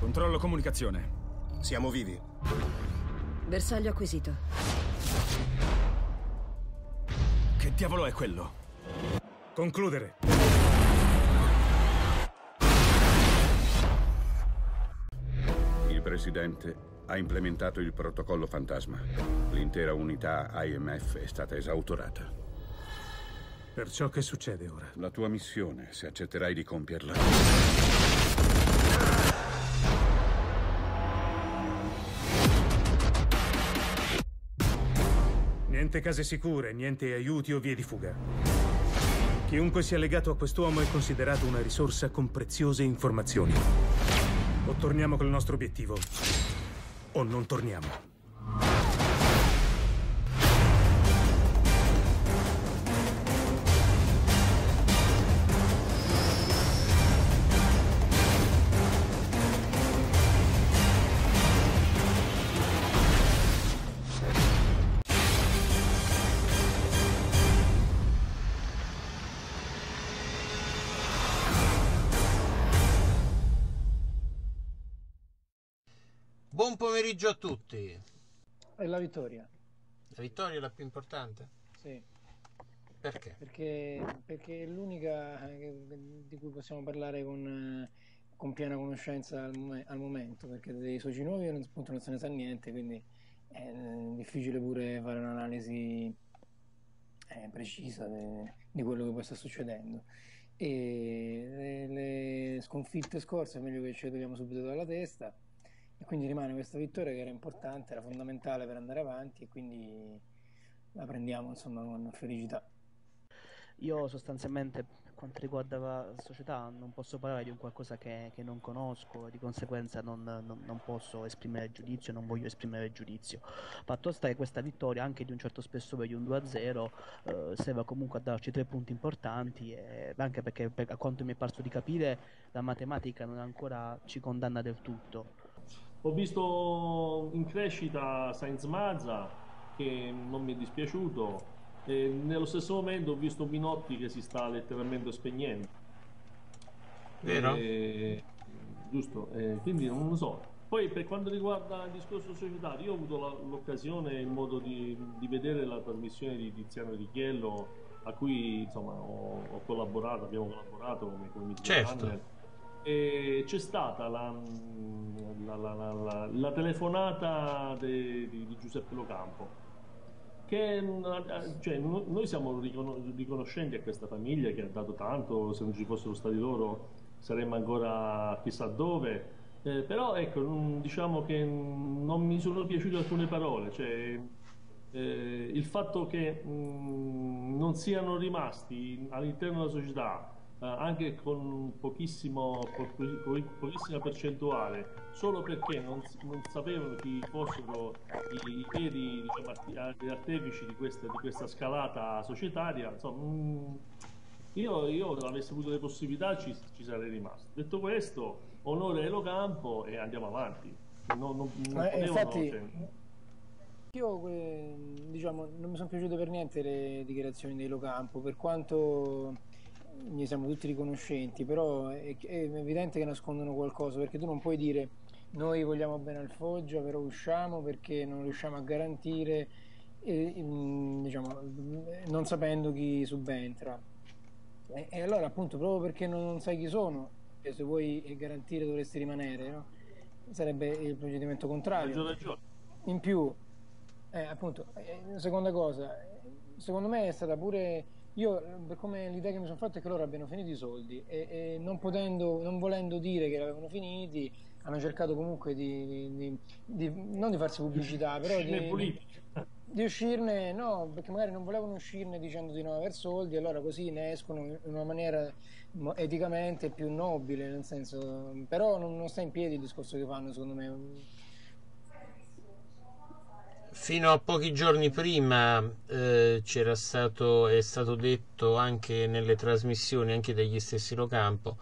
Controllo comunicazione. Siamo vivi. Bersaglio acquisito. Che diavolo è quello? Concludere. Il presidente ha implementato il protocollo fantasma. L'intera unità IMF è stata esautorata. Perciò che succede ora? La tua missione, se accetterai di compierla. Niente case sicure, niente aiuti o vie di fuga. Chiunque sia legato a quest'uomo è considerato una risorsa con preziose informazioni. O torniamo col nostro obiettivo, o non torniamo. Buon pomeriggio a tutti. È la vittoria. La vittoria è la più importante? Sì. Perché? Perché è l'unica di cui possiamo parlare con piena conoscenza al momento, perché dei soci nuovi appunto non se ne sa niente, quindi è difficile pure fare un'analisi precisa di quello che poi sta succedendo. E le sconfitte scorse è meglio che ce le togliamo subito dalla testa. E quindi rimane questa vittoria che era importante, era fondamentale per andare avanti, e quindi la prendiamo insomma con felicità. Io sostanzialmente, per quanto riguarda la società, non posso parlare di un qualcosa che non conosco, di conseguenza non posso esprimere giudizio, non voglio esprimere giudizio. Fatto sta che questa vittoria, anche di un certo spessore di un 2-0, serve comunque a darci 3 punti importanti, anche perché a quanto mi è parso di capire la matematica non ancora ci condanna del tutto. Ho visto in crescita Sainz Mazza, che non mi è dispiaciuto, e nello stesso momento ho visto Minotti che si sta letteralmente spegnendo. Vero? Giusto, quindi non lo so. Poi per quanto riguarda il discorso societario, io ho avuto l'occasione e il modo di vedere la trasmissione di Tiziano Righiello, a cui insomma ho collaborato, abbiamo collaborato come Media Certo. Channel. E c'è stata la telefonata di Giuseppe Locampo, che cioè, noi siamo riconoscenti a questa famiglia che ha dato tanto. Se non ci fossero stati loro saremmo ancora chissà dove, però ecco, diciamo che non mi sono piaciute alcune parole, cioè il fatto che non siano rimasti all'interno della società anche con pochissima percentuale, solo perché non sapevano chi fossero i veri, diciamo, artefici di questa scalata societaria. Insomma, io avessi avuto le possibilità ci sarei rimasto. Detto questo, onore a Locampo e andiamo avanti. Non infatti, cioè... io diciamo non mi sono piaciute per niente le dichiarazioni di Locampo, per quanto ne siamo tutti riconoscenti, però è evidente che nascondono qualcosa, perché tu non puoi dire noi vogliamo bene al Foggia però usciamo perché non riusciamo a garantire, diciamo, non sapendo chi subentra, e allora appunto proprio perché non sai chi sono, se vuoi garantire dovresti rimanere, no? Sarebbe il procedimento contrario. In più appunto, seconda cosa, secondo me è stata pure, io per come l'idea che mi sono fatta è che loro abbiano finito i soldi e non volendo dire che l'avevano finiti, hanno cercato comunque non di farsi pubblicità, però di uscirne, no, perché magari non volevano uscirne dicendo di non aver soldi, allora così ne escono in una maniera eticamente più nobile, nel senso, però non sta in piedi il discorso che fanno, secondo me. Fino a pochi giorni prima è stato detto anche nelle trasmissioni, anche dagli stessi Locampo,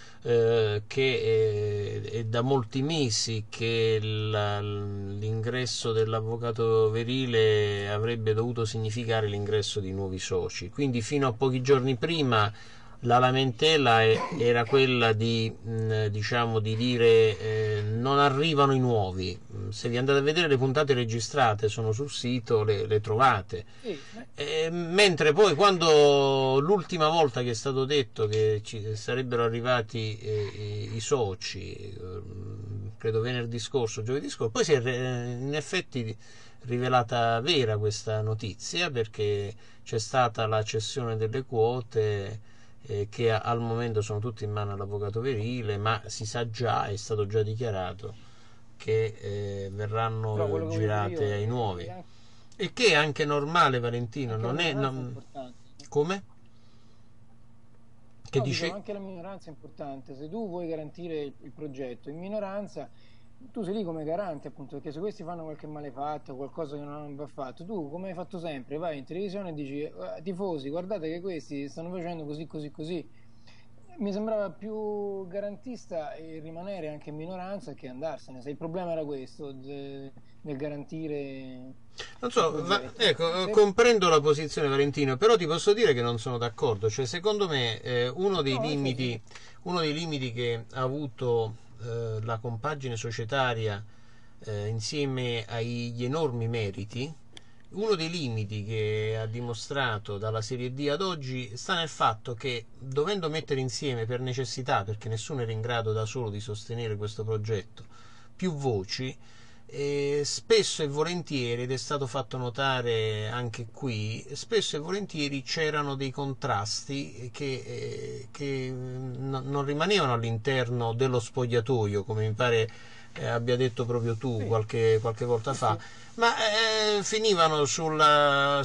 che è da molti mesi che l'ingresso dell'avvocato Verile avrebbe dovuto significare l'ingresso di nuovi soci. Quindi fino a pochi giorni prima la lamentela era quella di, diciamo, di dire non arrivano i nuovi. Se vi andate a vedere le puntate registrate sono sul sito, le trovate. Mentre poi quando l'ultima volta che è stato detto che ci sarebbero arrivati i soci, credo venerdì scorso, giovedì scorso, poi si è in effetti rivelata vera questa notizia, perché c'è stata la cessione delle quote che al momento sono tutte in mano all'avvocato Verile, ma si sa già, è stato già dichiarato che verranno girate ai nuovi, e che è anche normale, Valentino, non è come? Che dice? Anche la minoranza è importante. Se tu vuoi garantire il progetto in minoranza, tu sei lì come garante, appunto, perché se questi fanno qualche malefatto, qualcosa che non va fatto, tu, come hai fatto sempre, vai in televisione e dici tifosi, guardate che questi stanno facendo così, così, così. Mi sembrava più garantista rimanere anche in minoranza che andarsene, se il problema era questo, nel garantire. Non so, ecco, comprendo la posizione, Valentino, però ti posso dire che non sono d'accordo. Cioè, secondo me uno dei limiti che ha avuto la compagine societaria insieme agli enormi meriti, uno dei limiti che ha dimostrato dalla Serie D ad oggi sta nel fatto che, dovendo mettere insieme per necessità, perché nessuno era in grado da solo di sostenere questo progetto, più voci, spesso e volentieri, ed è stato fatto notare anche qui, spesso e volentieri c'erano dei contrasti che non rimanevano all'interno dello spogliatoio, come mi pare abbia detto proprio tu qualche volta fa, ma finivano sulla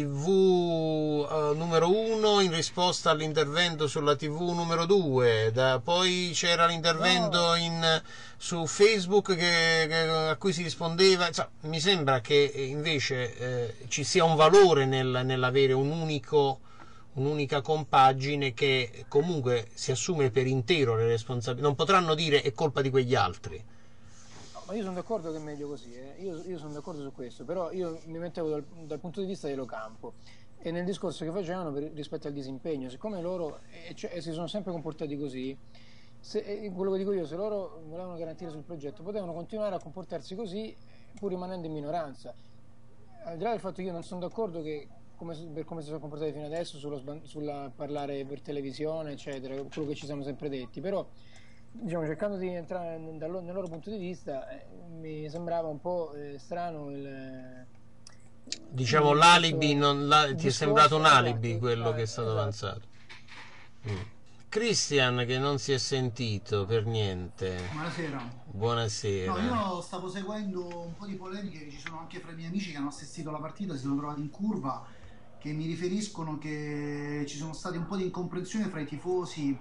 TV numero 1 in risposta all'intervento sulla TV numero 2, poi c'era l'intervento su Facebook a cui si rispondeva. Insomma, mi sembra che invece ci sia un valore nell'avere un'unica compagine che comunque si assume per intero le responsabilità. Non potranno dire è colpa di quegli altri. Ma io sono d'accordo che è meglio così, io sono d'accordo su questo, però io mi mettevo dal punto di vista dell'Ocampo e nel discorso che facevano rispetto al disimpegno, siccome loro si sono sempre comportati così, quello che dico io, se loro volevano garantire sul progetto potevano continuare a comportarsi così pur rimanendo in minoranza, al di là del fatto che io non sono d'accordo che per come si sono comportati fino adesso sulla parlare per televisione eccetera, quello che ci siamo sempre detti, però diciamo, cercando di entrare nel loro punto di vista, mi sembrava un po' strano diciamo l'alibi, ti è sembrato un alibi quello che è stato avanzato. Christian, che non si è sentito per niente. Buonasera. No, io stavo seguendo un po' di polemiche che ci sono anche fra i miei amici che hanno assistito alla partita, si sono trovati in curva, che mi riferiscono che ci sono stati un po' di incomprensione fra i tifosi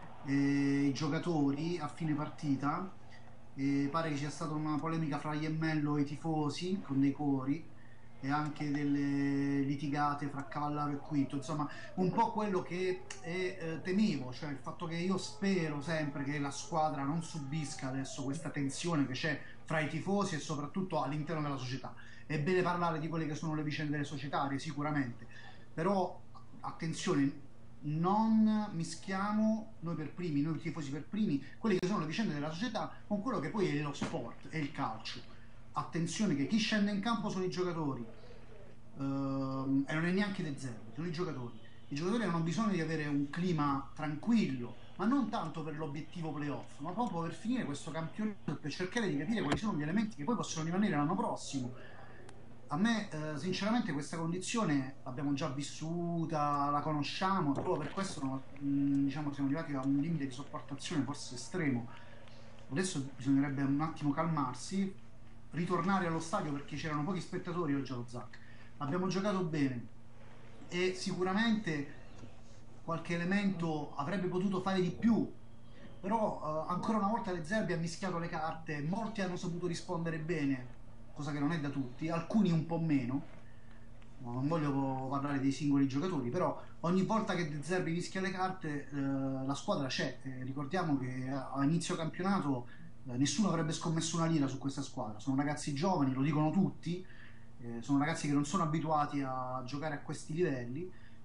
i giocatori a fine partita, pare che sia stata una polemica fra Iemmello e i tifosi con dei cori e anche delle litigate fra Cavallaro e Quinto, insomma un po' quello che temevo, cioè il fatto che io spero sempre che la squadra non subisca adesso questa tensione che c'è fra i tifosi e soprattutto all'interno della società. È bene parlare di quelle che sono le vicende delle societarie sicuramente, però attenzione, non mischiamo noi tifosi per primi, quelle che sono le vicende della società con quello che poi è lo sport, è il calcio. Attenzione che chi scende in campo sono i giocatori, e non è neanche De Zerbi, sono i giocatori. I giocatori hanno bisogno di avere un clima tranquillo, ma non tanto per l'obiettivo playoff, ma proprio per finire questo campionato, per cercare di capire quali sono gli elementi che poi possono rimanere l'anno prossimo. A me sinceramente questa condizione l'abbiamo già vissuta, la conosciamo, proprio per questo diciamo, siamo arrivati a un limite di sopportazione forse estremo. Adesso bisognerebbe un attimo calmarsi, ritornare allo stadio, perché c'erano pochi spettatori oggi allo ZAC. Abbiamo giocato bene e sicuramente qualche elemento avrebbe potuto fare di più, però ancora una volta De Zerbi ha mischiato le carte, molti hanno saputo rispondere bene, cosa che non è da tutti, alcuni un po' meno. Non voglio parlare dei singoli giocatori, però ogni volta che De Zerbi mischia le carte la squadra c'è. Ricordiamo che a inizio campionato nessuno avrebbe scommesso una lira su questa squadra, sono ragazzi giovani, lo dicono tutti, sono ragazzi che non sono abituati a giocare a questi livelli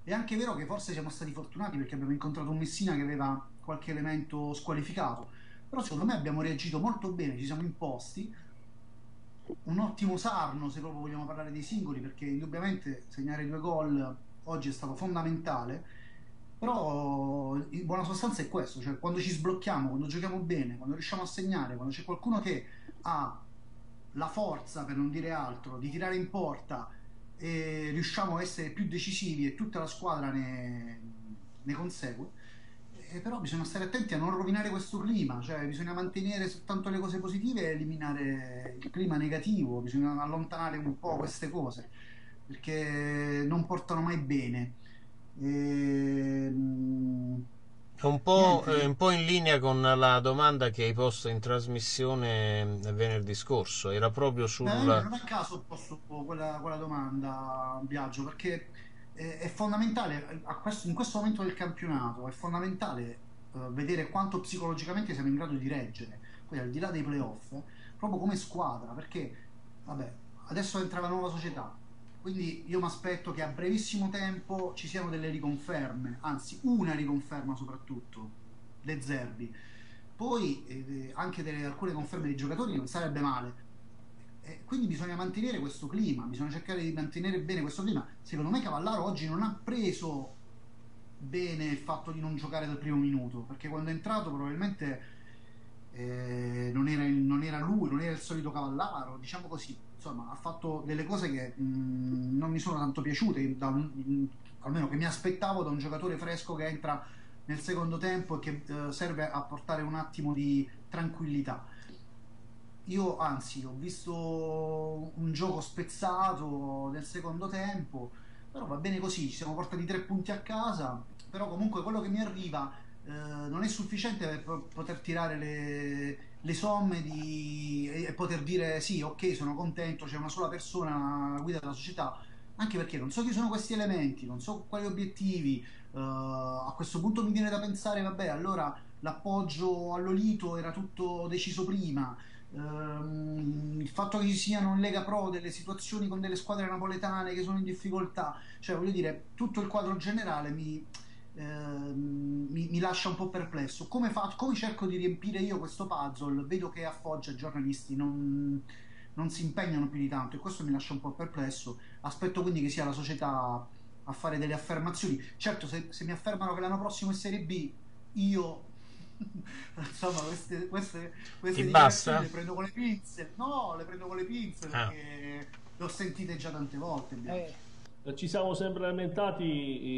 È anche vero che forse siamo stati fortunati perché abbiamo incontrato un Messina che aveva qualche elemento squalificato, però secondo me abbiamo reagito molto bene, ci siamo imposti. Un ottimo Sarno, se proprio vogliamo parlare dei singoli, perché indubbiamente segnare 2 gol oggi è stato fondamentale, però in buona sostanza è questo, cioè quando ci sblocchiamo, quando giochiamo bene, quando riusciamo a segnare, quando c'è qualcuno che ha la forza, per non dire altro, di tirare in porta e riusciamo a essere più decisivi e tutta la squadra ne consegue. Però bisogna stare attenti a non rovinare questo clima, cioè bisogna mantenere soltanto le cose positive e eliminare il clima negativo, bisogna allontanare un po' queste cose perché non portano mai bene. È Niente. un po' in linea con la domanda che hai posto in trasmissione venerdì scorso, era proprio Io sul... non a caso ho posto quella domanda, Biagio, perché è fondamentale in questo momento del campionato, è fondamentale vedere quanto psicologicamente siamo in grado di reggere, poi al di là dei playoff, proprio come squadra, perché vabbè, adesso entra la nuova società, quindi io mi aspetto che a brevissimo tempo ci siano delle riconferme, anzi una riconferma soprattutto, De Zerbi. Poi anche alcune conferme dei giocatori non sarebbe male. Quindi bisogna mantenere questo clima, bisogna cercare di mantenere bene questo clima. Secondo me Cavallaro oggi non ha preso bene il fatto di non giocare dal primo minuto, perché quando è entrato probabilmente non era lui, non era il solito Cavallaro, diciamo così. Insomma, ha fatto delle cose che non mi sono tanto piaciute, almeno che mi aspettavo da un giocatore fresco che entra nel secondo tempo e che serve a portare un attimo di tranquillità. Io anzi ho visto un gioco spezzato nel secondo tempo, però va bene così, ci siamo portati 3 punti a casa, però comunque quello che mi arriva non è sufficiente per poter tirare le somme e poter dire sì, ok, sono contento, c'è una sola persona alla guida della società, anche perché non so chi sono questi elementi, non so quali obiettivi, a questo punto mi viene da pensare, vabbè, allora l'appoggio all'Olito era tutto deciso prima. Il fatto che ci siano in Lega Pro delle situazioni con delle squadre napoletane che sono in difficoltà, cioè voglio dire, tutto il quadro generale mi lascia un po' perplesso. Come cerco di riempire io questo puzzle? Vedo che a Foggia i giornalisti non si impegnano più di tanto e questo mi lascia un po' perplesso. Aspetto quindi che sia la società a fare delle affermazioni. Certo, se mi affermano che l'anno prossimo è Serie B, io insomma queste Ti dichiarazioni basta? le prendo con le pinze. No, le prendo con le pinze Ah. perché le ho sentite già tante volte. Ci siamo sempre lamentati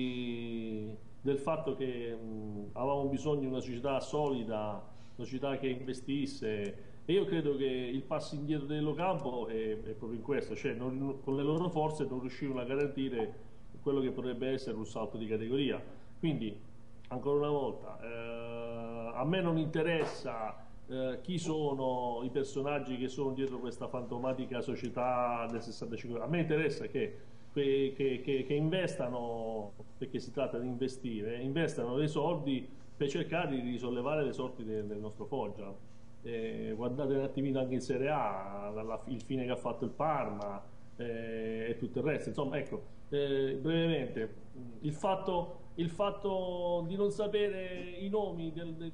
del fatto che avevamo bisogno di una società solida, una società che investisse, e io credo che il passo indietro dell'Ocampo è proprio in questo, cioè con le loro forze non riuscivano a garantire quello che potrebbe essere un salto di categoria. Quindi, ancora una volta, a me non interessa chi sono i personaggi che sono dietro questa fantomatica società del 65, a me interessa che investano, perché si tratta di investire, investano dei soldi per cercare di risollevare le sorti del nostro Foggia. Guardate un attimino anche in Serie A, il fine che ha fatto il Parma e tutto il resto. Insomma, ecco, brevemente, il fatto di non sapere i nomi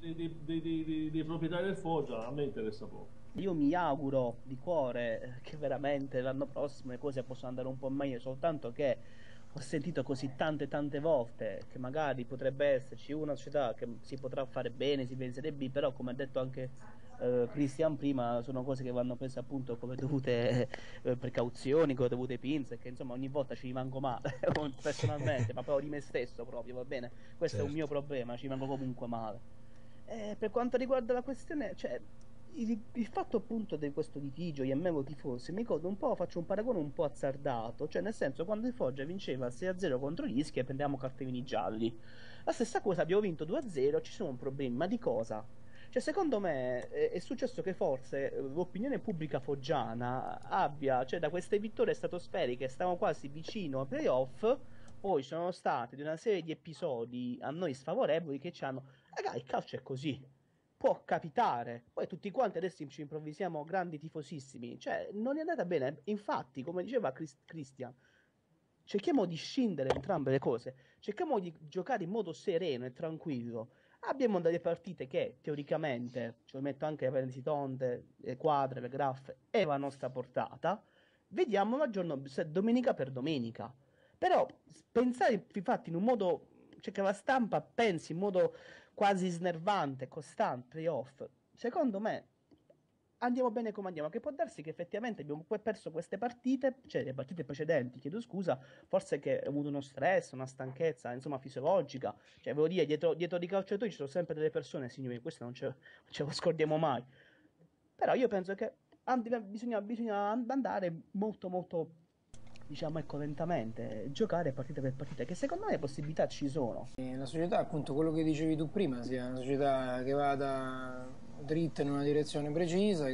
dei proprietari del Foggia a me interessa poco. Io mi auguro di cuore che veramente l'anno prossimo le cose possano andare un po' meglio, soltanto che ho sentito così tante volte che magari potrebbe esserci una società che si potrà fare bene, si pensa B, però come ha detto anche Christian prima, sono cose che vanno prese appunto come dovute precauzioni, come dovute pinze, che insomma ogni volta ci rimango male personalmente, ma proprio di me stesso proprio, va bene? Questo è un mio problema, ci rimango comunque male. Per quanto riguarda la questione, cioè il fatto appunto di questo litigio Iemmavo tifosi mi ricordo un po', faccio un paragone un po' azzardato, cioè nel senso quando il Foggia vinceva 6-0 contro gli Ischia e prendevamo cartellini gialli, la stessa cosa, abbiamo vinto 2-0, ci sono problemi, ma di cosa? Cioè secondo me è successo che forse l'opinione pubblica foggiana abbia, cioè da queste vittorie stratosferiche stavamo quasi vicino ai playoff, poi sono state di una serie di episodi a noi sfavorevoli che ci hanno, ragazzi, il calcio è così, può capitare, poi tutti quanti adesso ci improvvisiamo grandi tifosissimi, cioè non è andata bene, infatti come diceva Christian, cerchiamo di scindere entrambe le cose, cerchiamo di giocare in modo sereno e tranquillo. Abbiamo delle partite che teoricamente, ci metto anche le parentesi tonde, le quadre, le graffe, è la nostra portata. Vediamo domenica per domenica. Però pensare infatti in un modo, cioè che la stampa pensi in modo quasi snervante, costante, playoff, secondo me andiamo bene come andiamo, che può darsi che effettivamente abbiamo perso queste partite, cioè le partite precedenti, chiedo scusa, forse che ho avuto uno stress, una stanchezza, insomma, fisiologica, cioè volevo dire, dietro di calciatori ci sono sempre delle persone, signori, questo non ce lo scordiamo mai, però io penso che bisogna andare molto molto, diciamo, ecco, lentamente, giocare partita per partita, che secondo me possibilità ci sono. La società, appunto, quello che dicevi tu prima, sia una società che vada dritta in una direzione precisa,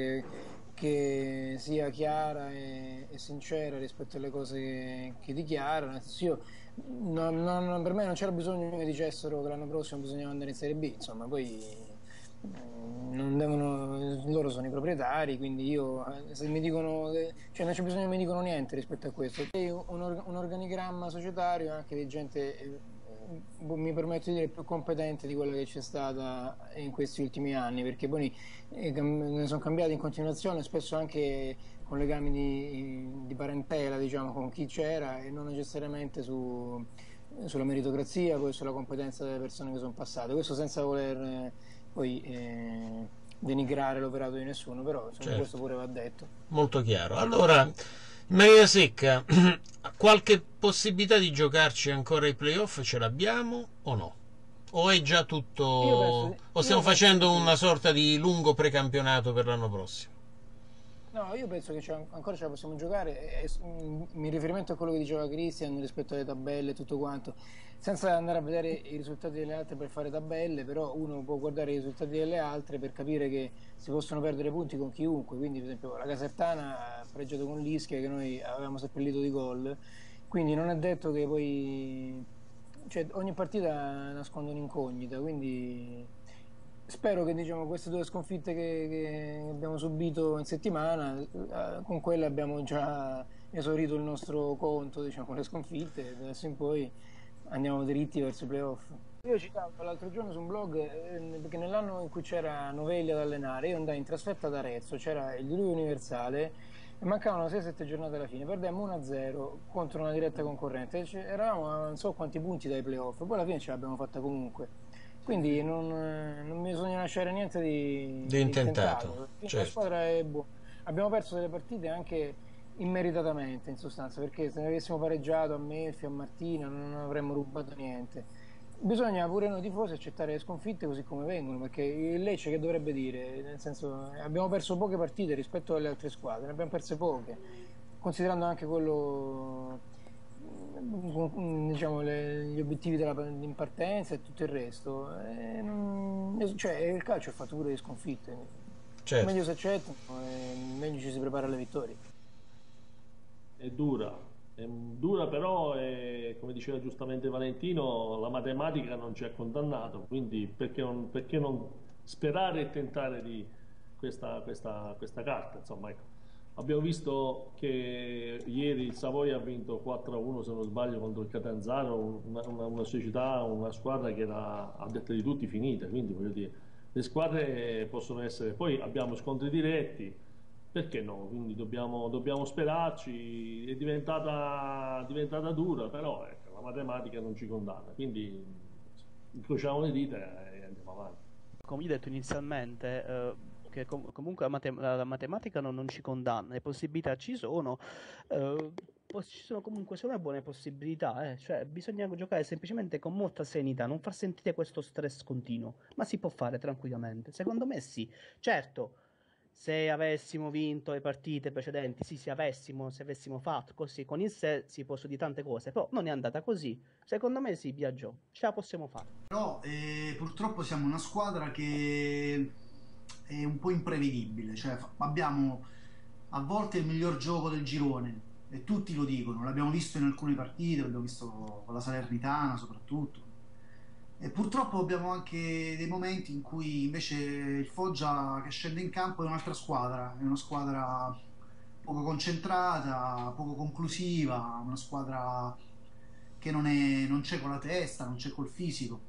che sia chiara e sincera rispetto alle cose che dichiara. Io, per me non c'era bisogno che mi dicessero che l'anno prossimo bisognava andare in Serie B, insomma, poi non devono, loro sono i proprietari, quindi io, se mi dicono, cioè non c'è bisogno che mi dicono niente rispetto a questo. Un organigramma societario anche di gente, mi permetto di dire, più competente di quella che c'è stata in questi ultimi anni, perché poi ne sono cambiati in continuazione, spesso anche con legami di parentela, diciamo, con chi c'era, e non necessariamente sulla meritocrazia, poi sulla competenza delle persone che sono passate. Questo senza voler poi denigrare l'operato di nessuno, però insomma, certo, questo pure va detto. Molto chiaro. Allora, in maniera secca, qualche possibilità di giocarci ancora i playoff ce l'abbiamo o no? O è già tutto, o stiamo facendo una sorta di lungo precampionato per l'anno prossimo? No, io penso che ancora ce la possiamo giocare, in riferimento a quello che diceva Christian rispetto alle tabelle e tutto quanto, senza andare a vedere i risultati delle altre per fare tabelle, però uno può guardare i risultati delle altre per capire che si possono perdere punti con chiunque. Quindi per esempio la Casertana ha pareggiato con l'Ischia, che noi avevamo seppellito di gol, quindi non è detto che poi, cioè, ogni partita nasconde un'incognita, quindi spero che, diciamo, queste due sconfitte che abbiamo subito in settimana, con quelle abbiamo già esaurito il nostro conto, diciamo, con le sconfitte, da adesso in poi andiamo dritti verso i playoff. Io citavo l'altro giorno su un blog, perché nell'anno in cui c'era Novelli ad allenare, io andai in trasferta ad Arezzo, c'era il diluvio universale e mancavano 6-7 giornate alla fine, perdemmo 1-0 contro una diretta concorrente, eravamo a non so quanti punti dai playoff, poi alla fine ce l'abbiamo fatta comunque. Quindi non bisogna lasciare niente di intentato. Certo. La squadra è buona. Abbiamo perso delle partite anche immeritatamente, in sostanza, perché se ne avessimo pareggiato a Melfi, a Martina, non avremmo rubato niente. Bisogna pure noi tifosi accettare le sconfitte così come vengono, perché il Lecce che dovrebbe dire? Nel senso, abbiamo perso poche partite rispetto alle altre squadre, ne abbiamo perse poche, considerando anche quello, diciamo, gli obiettivi in partenza e tutto il resto, cioè il calcio è fatto pure di sconfitte, certo. Meglio si accettano e meglio ci si prepara alle vittorie. È dura però come diceva giustamente Valentino, la matematica non ci ha condannato, quindi perché non sperare e tentare di questa carta, insomma, ecco. Abbiamo visto che ieri il Savoia ha vinto 4-1, se non sbaglio, contro il Catanzaro, una società, una squadra che era, a detta di tutti, finita. Quindi voglio dire, le squadre possono essere, poi abbiamo scontri diretti, perché no? Quindi dobbiamo sperarci. È diventata dura, però ecco, la matematica non ci condanna, quindi incrociamo le dita e andiamo avanti. Come ho detto inizialmente, che comunque la matematica non ci condanna, le possibilità ci sono, ci sono comunque secondo me buone possibilità, cioè bisogna giocare semplicemente con molta serenità, non far sentire questo stress continuo, ma si può fare tranquillamente, secondo me sì. Certo, se avessimo vinto le partite precedenti, sì, se avessimo fatto così, con il sé si possono dire tante cose, però non è andata così, secondo me sì, Biagio, ce la possiamo fare. Però purtroppo siamo una squadra che è un po' imprevedibile, cioè abbiamo a volte il miglior gioco del girone e tutti lo dicono, l'abbiamo visto in alcune partite, l'abbiamo visto con la Salernitana soprattutto, e purtroppo abbiamo anche dei momenti in cui invece il Foggia che scende in campo è un'altra squadra, è una squadra poco concentrata, poco conclusiva, una squadra che non c'è con la testa, non c'è col fisico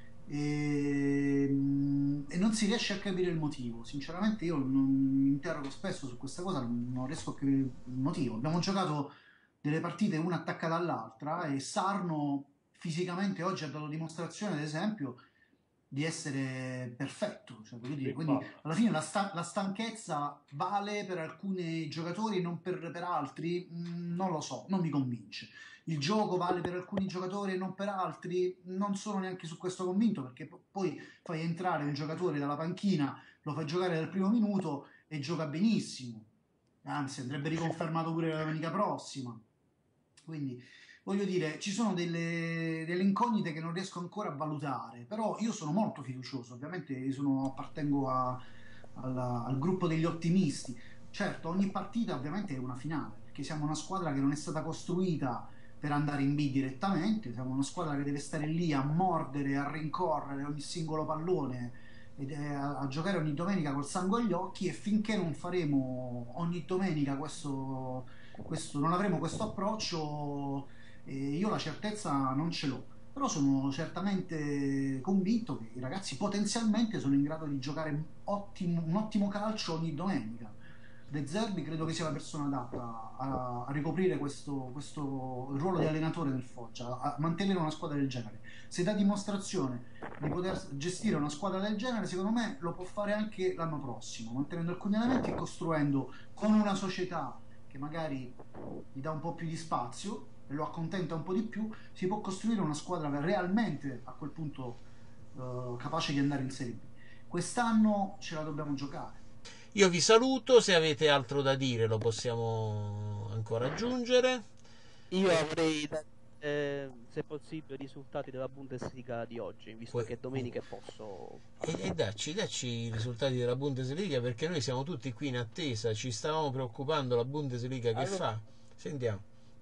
e non si riesce a capire il motivo. Sinceramente io mi interrogo spesso su questa cosa, non riesco a capire il motivo. Abbiamo giocato delle partite una attaccata all'altra e Sarno fisicamente oggi ha dato dimostrazione, ad esempio, di essere perfetto, cioè, voglio dire, quindi alla fine la stanchezza vale per alcuni giocatori e non per altri. Non lo so, non mi convince. Il gioco vale per alcuni giocatori e non per altri, non sono neanche su questo convinto, perché poi fai entrare un giocatore dalla panchina, lo fai giocare dal primo minuto e gioca benissimo, anzi andrebbe riconfermato pure la domenica prossima. Quindi voglio dire, ci sono delle incognite che non riesco ancora a valutare, però io sono molto fiducioso, ovviamente appartengo al gruppo degli ottimisti. Certo, ogni partita ovviamente è una finale, perché siamo una squadra che non è stata costruita per andare in B direttamente, siamo una squadra che deve stare lì a mordere, a rincorrere ogni singolo pallone ed a giocare ogni domenica col sangue agli occhi, e finché non faremo ogni domenica non avremo questo approccio, io la certezza non ce l'ho, però sono certamente convinto che i ragazzi potenzialmente sono in grado di giocare un ottimo calcio ogni domenica. De Zerbi credo che sia la persona adatta a ricoprire questo il ruolo di allenatore del Foggia, a mantenere una squadra del genere. Se dà dimostrazione di poter gestire una squadra del genere, secondo me lo può fare anche l'anno prossimo, mantenendo alcuni elementi e costruendo con una società che magari gli dà un po' più di spazio e lo accontenta un po' di più, si può costruire una squadra realmente a quel punto capace di andare in Serie B. Quest'anno ce la dobbiamo giocare. Io vi saluto, se avete altro da dire lo possiamo ancora aggiungere. Io avrei, se possibile, i risultati della Bundesliga di oggi, visto che domenica posso... E dacci i risultati della Bundesliga, perché noi siamo tutti qui in attesa, ci stavamo preoccupando la Bundesliga che fa. Sentiamo.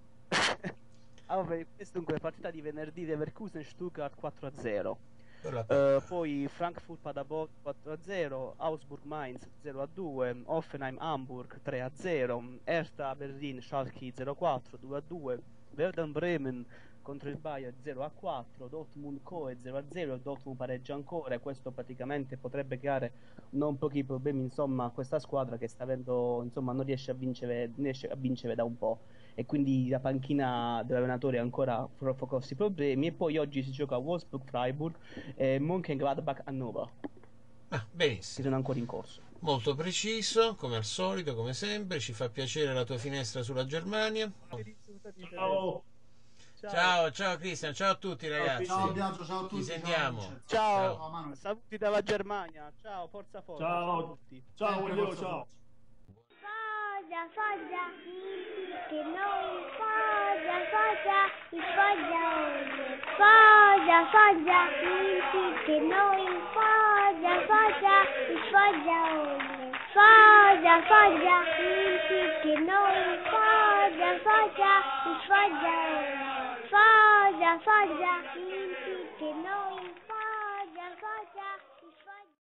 Allora, dunque, partita di venerdì, Leverkusen Stuttgart 4-0. Poi Frankfurt Paderborn 4-0, Augsburg Mainz 0-2, Hoffenheim Hamburg 3-0, Hertha Berlin Schalke 0-4, 2-2, Werder Bremen contro il Bayern 0-4, Dortmund Coe 0-0, Dortmund pareggia ancora, e questo praticamente potrebbe creare non pochi problemi, insomma, a questa squadra che sta avendo, insomma, non riesce a vincere da un po', e quindi la panchina dell'allenatore ha ancora grossi problemi. E poi oggi si gioca a Wolfsburg Freiburg e Mönchengladbach Hannover, benissimo, che sono ancora in corso. Molto preciso, come al solito, come sempre. Ci fa piacere la tua finestra sulla Germania. Ciao Cristian, ciao a tutti ragazzi. Ciao Biagio, ciao a tutti. Ci sentiamo. Ciao. Saluti dalla Germania. Ciao, forza. Ciao a tutti. Ciao, ciao. Foggia, che noi Foggia, il Foggiaone. Foggia, che noi Foggia, il Foggiaone. Foggia, che noi Foggia, il Foggiaone. Foggia, che noi